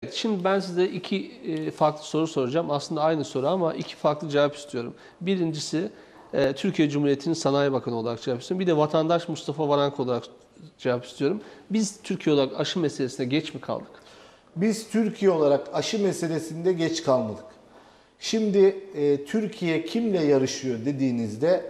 Şimdi ben size iki farklı soru soracağım. Aslında aynı soru ama iki farklı cevap istiyorum. Birincisi Türkiye Cumhuriyeti'nin Sanayi Bakanı olarak cevap istiyorum. Bir de vatandaş Mustafa Varank olarak cevap istiyorum. Biz Türkiye olarak aşı meselesine geç mi kaldık? Biz Türkiye olarak aşı meselesinde geç kalmadık. Şimdi Türkiye kimle yarışıyor dediğinizde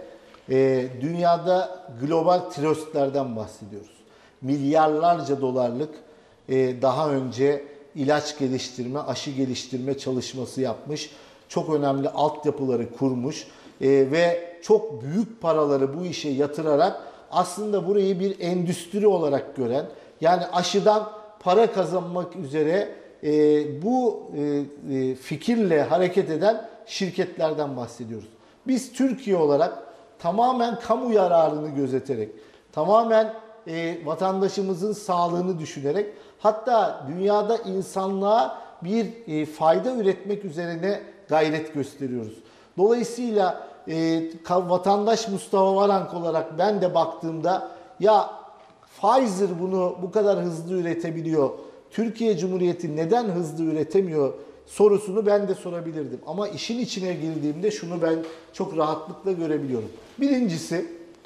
dünyada global tröstlerden bahsediyoruz. Milyarlarca dolarlık daha önce ilaç geliştirme, aşı geliştirme çalışması yapmış. Çok önemli altyapıları kurmuş ve çok büyük paraları bu işe yatırarak aslında burayı bir endüstri olarak gören, yani aşıdan para kazanmak üzere bu fikirle hareket eden şirketlerden bahsediyoruz. Biz Türkiye olarak tamamen kamu yararını gözeterek, tamamen vatandaşımızın sağlığını düşünerek, hatta dünyada insanlığa bir fayda üretmek üzerine gayret gösteriyoruz. Dolayısıyla vatandaş Mustafa Varank olarak ben de baktığımda ya Pfizer bunu bu kadar hızlı üretebiliyor, Türkiye Cumhuriyeti neden hızlı üretemiyor sorusunu ben de sorabilirdim. Ama işin içine girdiğimde şunu ben çok rahatlıkla görebiliyorum. Birincisi,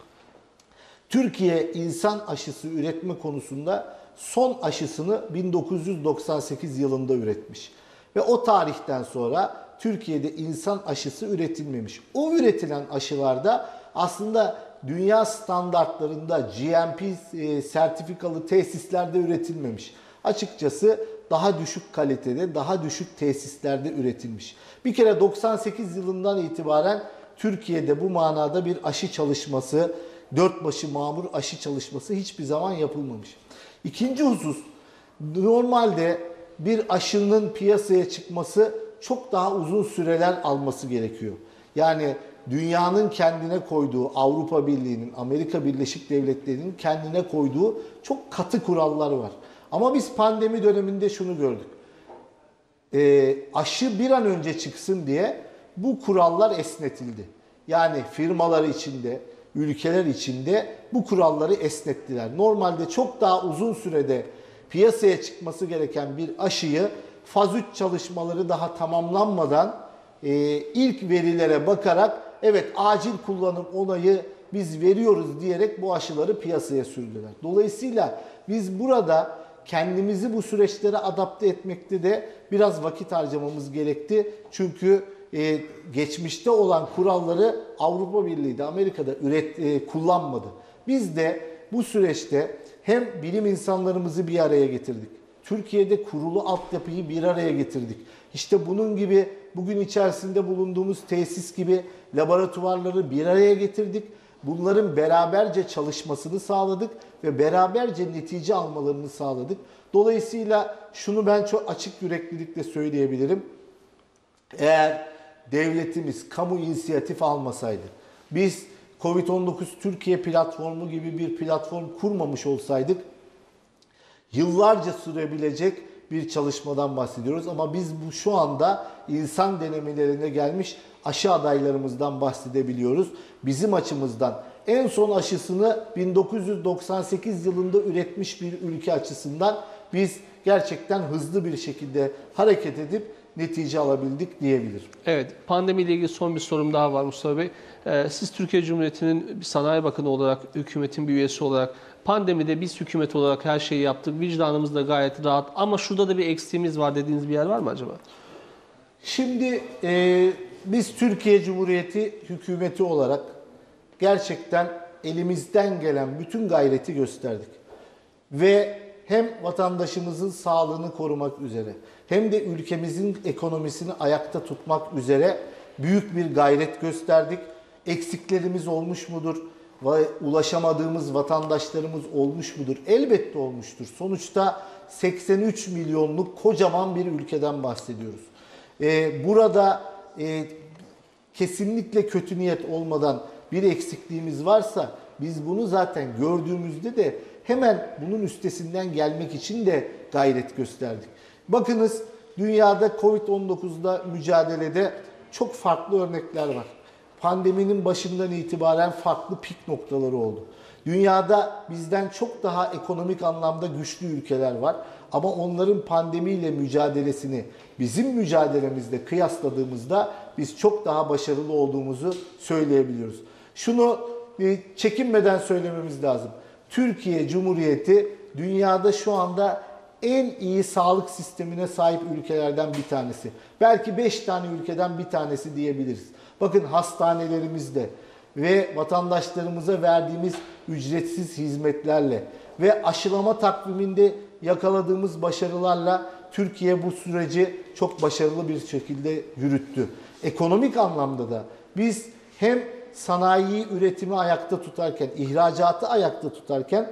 Türkiye insan aşısı üretme konusunda son aşısını 1998 yılında üretmiş. Ve o tarihten sonra Türkiye'de insan aşısı üretilmemiş. O üretilen aşılarda aslında dünya standartlarında GMP sertifikalı tesislerde üretilmemiş. Açıkçası daha düşük kalitede, daha düşük tesislerde üretilmiş. Bir kere 98 yılından itibaren Türkiye'de bu manada bir aşı çalışması, dört başı mamur aşı çalışması hiçbir zaman yapılmamış. İkinci husus, normalde bir aşının piyasaya çıkması çok daha uzun süreler alması gerekiyor. Yani dünyanın kendine koyduğu, Avrupa Birliği'nin, Amerika Birleşik Devletleri'nin kendine koyduğu çok katı kurallar var. Ama biz pandemi döneminde şunu gördük. Aşı bir an önce çıksın diye bu kurallar esnetildi. Yani firmalar içinde, ülkeler içinde bu kuralları esnettiler. Normalde çok daha uzun sürede piyasaya çıkması gereken bir aşıyı faz 3 çalışmaları daha tamamlanmadan ilk verilere bakarak evet acil kullanım onayı biz veriyoruz diyerek bu aşıları piyasaya sürdüler. Dolayısıyla biz burada kendimizi bu süreçlere adapte etmekte de biraz vakit harcamamız gerekti. Çünkü geçmişte olan kuralları Avrupa Birliği'de, Amerika'da kullanmadı. Biz de bu süreçte hem bilim insanlarımızı bir araya getirdik. Türkiye'de kurulu altyapıyı bir araya getirdik. İşte bunun gibi bugün içerisinde bulunduğumuz tesis gibi laboratuvarları bir araya getirdik. Bunların beraberce çalışmasını sağladık ve beraberce netice almalarını sağladık. Dolayısıyla şunu ben çok açık yüreklilikle söyleyebilirim. Eğer devletimiz kamu inisiyatif almasaydı, biz Covid-19 Türkiye platformu gibi bir platform kurmamış olsaydık, yıllarca sürebilecek bir çalışmadan bahsediyoruz. Ama biz şu anda insan denemelerine gelmiş aşı adaylarımızdan bahsedebiliyoruz. Bizim açımızdan en son aşısını 1998 yılında üretmiş bir ülke açısından biz gerçekten hızlı bir şekilde hareket edip netice alabildik diyebilirim. Evet, pandemiyle ilgili son bir sorum daha var Mustafa Bey. Siz Türkiye Cumhuriyeti'nin bir Sanayi Bakanı olarak, hükümetin bir üyesi olarak pandemide biz hükümet olarak her şeyi yaptık. Vicdanımız da gayet rahat ama şurada da bir eksiğimiz var dediğiniz bir yer var mı acaba? Şimdi biz Türkiye Cumhuriyeti hükümeti olarak gerçekten elimizden gelen bütün gayreti gösterdik. Ve hem vatandaşımızın sağlığını korumak üzere hem de ülkemizin ekonomisini ayakta tutmak üzere büyük bir gayret gösterdik. Eksiklerimiz olmuş mudur? Ulaşamadığımız vatandaşlarımız olmuş mudur? Elbette olmuştur. Sonuçta 83 milyonluk kocaman bir ülkeden bahsediyoruz. Burada kesinlikle kötü niyet olmadan bir eksikliğimiz varsa biz bunu zaten gördüğümüzde de hemen bunun üstesinden gelmek için de gayret gösterdik. Bakınız dünyada Covid-19'da mücadelede çok farklı örnekler var. pandeminin başından itibaren farklı pik noktaları oldu. Dünyada bizden çok daha ekonomik anlamda güçlü ülkeler var. Ama onların pandemiyle mücadelesini bizim mücadelemizle kıyasladığımızda biz çok daha başarılı olduğumuzu söyleyebiliyoruz. Şunu çekinmeden söylememiz lazım. Türkiye Cumhuriyeti dünyada şu anda en iyi sağlık sistemine sahip ülkelerden bir tanesi. Belki 5 tane ülkeden bir tanesi diyebiliriz. Bakın hastanelerimizde ve vatandaşlarımıza verdiğimiz ücretsiz hizmetlerle ve aşılama takviminde yakaladığımız başarılarla Türkiye bu süreci çok başarılı bir şekilde yürüttü. Ekonomik anlamda da biz hem sanayi üretimi ayakta tutarken, ihracatı ayakta tutarken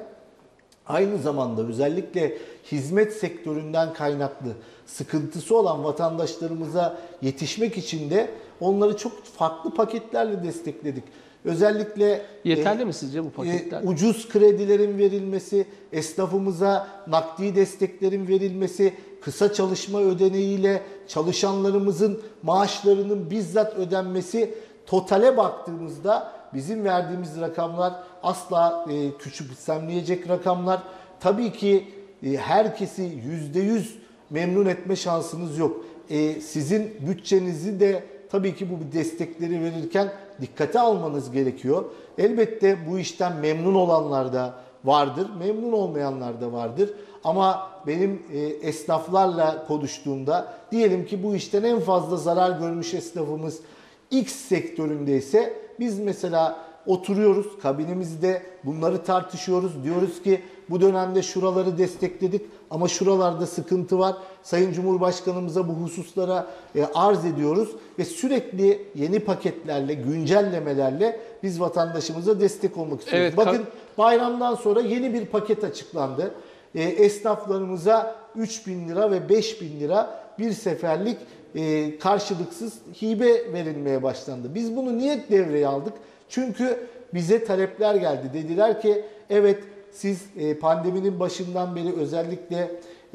aynı zamanda özellikle hizmet sektöründen kaynaklı sıkıntısı olan vatandaşlarımıza yetişmek için de onları çok farklı paketlerle destekledik. Özellikle yeterli mi sizce bu paketler? Ucuz kredilerin verilmesi, esnafımıza nakdi desteklerin verilmesi, kısa çalışma ödeneğiyle çalışanlarımızın maaşlarının bizzat ödenmesi, totale baktığımızda bizim verdiğimiz rakamlar asla küçümsenmeyecek rakamlar. Tabii ki herkesi %100 memnun etme şansınız yok. Sizin bütçenizi de tabii ki bu destekleri verirken dikkate almanız gerekiyor. Elbette bu işten memnun olanlar da vardır, memnun olmayanlar da vardır. Ama benim esnaflarla konuştuğumda diyelim ki bu işten en fazla zarar görmüş esnafımız X sektöründeyse biz mesela oturuyoruz kabinemizde bunları tartışıyoruz. Diyoruz ki bu dönemde şuraları destekledik ama şuralarda sıkıntı var. Sayın Cumhurbaşkanımıza bu hususlara arz ediyoruz ve sürekli yeni paketlerle, güncellemelerle biz vatandaşımıza destek olmak istiyoruz. Evet, bakın bayramdan sonra yeni bir paket açıklandı. Esnaflarımıza 3.000 lira ve 5.000 lira bir seferlik karşılıksız hibe verilmeye başlandı. Biz bunu niye devreye aldık? Çünkü bize talepler geldi. Dediler ki evet siz pandeminin başından beri özellikle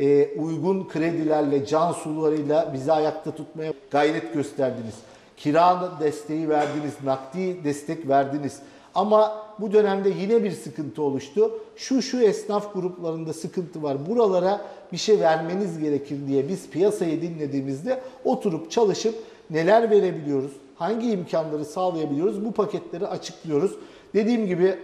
uygun kredilerle, can sularıyla bizi ayakta tutmaya gayret gösterdiniz. Kira desteği verdiniz, nakdi destek verdiniz. Ama bu dönemde yine bir sıkıntı oluştu. Şu esnaf gruplarında sıkıntı var. Buralara bir şey vermeniz gerekir diye biz piyasayı dinlediğimizde oturup çalışıp neler verebiliyoruz, hangi imkanları sağlayabiliyoruz bu paketleri açıklıyoruz. Dediğim gibi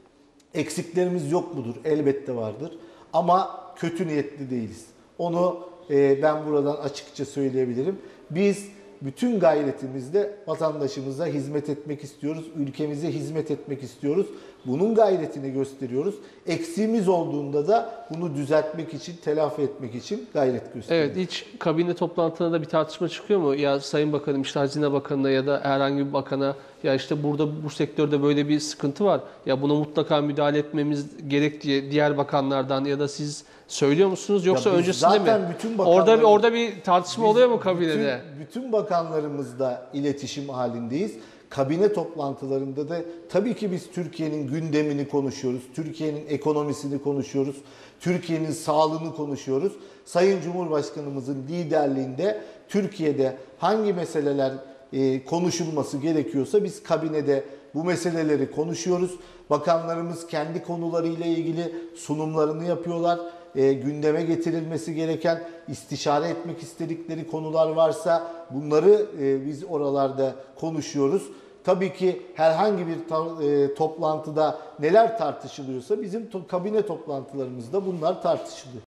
eksiklerimiz yok mudur? Elbette vardır. Ama kötü niyetli değiliz. Onu ben buradan açıkça söyleyebilirim. Biz bütün gayretimizle vatandaşımıza hizmet etmek istiyoruz. Ülkemize hizmet etmek istiyoruz. Bunun gayretini gösteriyoruz. Eksiğimiz olduğunda da bunu düzeltmek için, telafi etmek için gayret gösteriyoruz. Evet, hiç kabine toplantılarında bir tartışma çıkıyor mu? Ya Sayın Bakanım, işte Hazine Bakanı'na ya da herhangi bir bakana ya işte burada bu sektörde böyle bir sıkıntı var. Ya buna mutlaka müdahale etmemiz gerek diye diğer bakanlardan ya da siz söylüyor musunuz yoksa öncesinde mi? Orada bir tartışma oluyor mu kabinede? Bütün bakanlarımızla iletişim halindeyiz. Kabine toplantılarında da tabii ki biz Türkiye'nin gündemini konuşuyoruz. Türkiye'nin ekonomisini konuşuyoruz. Türkiye'nin sağlığını konuşuyoruz. Sayın Cumhurbaşkanımızın liderliğinde Türkiye'de hangi meseleler konuşulması gerekiyorsa biz kabinede bu meseleleri konuşuyoruz. Bakanlarımız kendi konularıyla ilgili sunumlarını yapıyorlar. Gündeme getirilmesi gereken, istişare etmek istedikleri konular varsa bunları biz oralarda konuşuyoruz. Tabii ki herhangi bir toplantıda neler tartışılıyorsa bizim kabine toplantılarımızda bunlar tartışılıyor.